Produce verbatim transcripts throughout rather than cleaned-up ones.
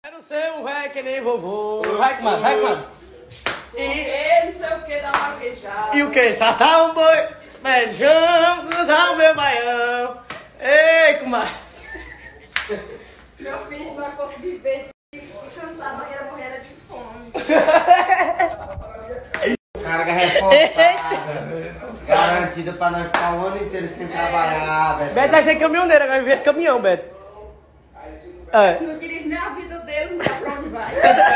Quero ser um véi que nem vovô. Vai, comadre, vai, comadre. E não sei o que, dá uma beijada. E o que? Saltar um boi, beijão, cruzar o meu baião. Ei, comadre. Meu filho, se nós fosse viver de cantar, mas ia morrer de fome. Carga reforçada. Garantida pra nós ficar o ano inteiro sem trabalhar, Beto. Beto vai ser caminhoneiro, vai viver de caminhão, Beto. É. Não dirige nem a vida dele, não sabe pra onde vai.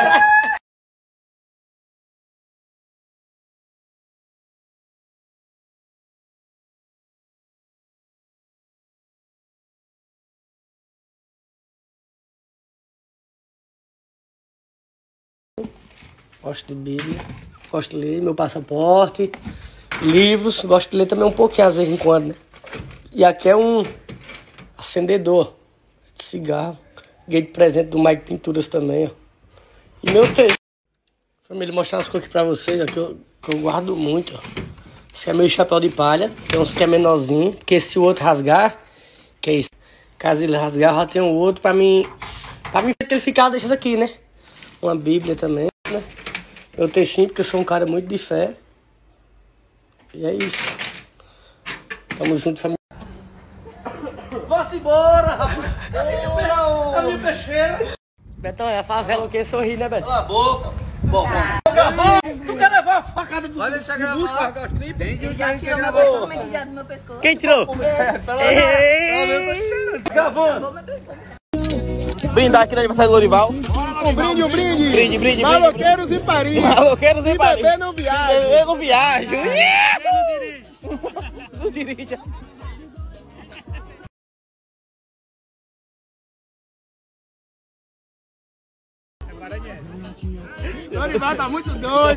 Gosto de Bíblia, gosto de ler meu passaporte, livros, gosto de ler também um pouquinho, às vezes em quando, né? E aqui é um acendedor de cigarro. Ganhei de presente do Mike Pinturas também, ó. E meu texto. Família, mostrar umas coisas aqui pra vocês, ó, que eu, que eu guardo muito, ó. Esse é meu chapéu de palha, tem uns que é menorzinho, porque se o outro rasgar, que é isso. Caso ele rasgar, já tem um outro pra mim, pra mim que ele ficar, deixa isso aqui, né? Uma Bíblia também, né? Meu textinho, porque eu sou um cara muito de fé. E é isso. Tamo junto, família. Vá-se embora, rapaz! A minha peixeira! Betão, é a favela que sorri, né, Beto? Cala a boca! Bom, bom. Gravando! Tu quer levar a facada do, Vai deixar do gravar. bucho pra cá? Ele já tirou meu pescoço, mas já do meu pescoço. Quem tirou? Gravando! Brindar aqui na aniversário do Lorival. Um brinde, um brinde! Brinde, brinde, Maloqueiros em Paris! Maloqueiros em Se Paris. beber não viaja! Eu não viajo. Não dirija. O Lorival tá muito doido!